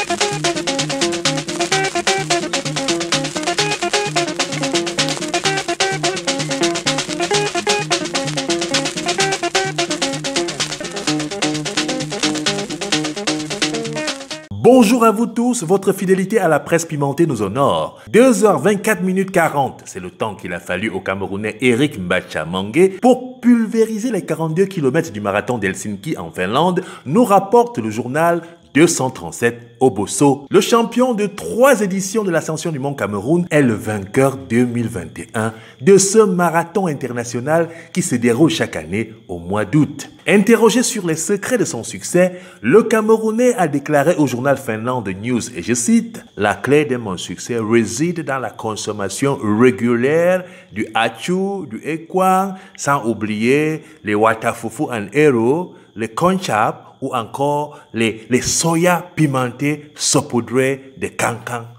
Bonjour à vous tous, votre fidélité à la presse pimentée nous honore. 2h24 minutes 40, c'est le temps qu'il a fallu au Camerounais Eric Mbacha-Mangué pour pulvériser les 42 km du marathon d'Helsinki en Finlande, nous rapporte le journal 237 Obosso. Le champion de 3 éditions de l'Ascension du Mont Cameroun est le vainqueur 2021 de ce marathon international qui se déroule chaque année au mois d'août. Interrogé sur les secrets de son succès, le Camerounais a déclaré au journal finlandais News, et je cite, « La clé de mon succès réside dans la consommation régulière du hachu, du ekwang, sans oublier les watafufu en hero, les conchap, ou encore les soya pimentés saupoudrés de cancan. »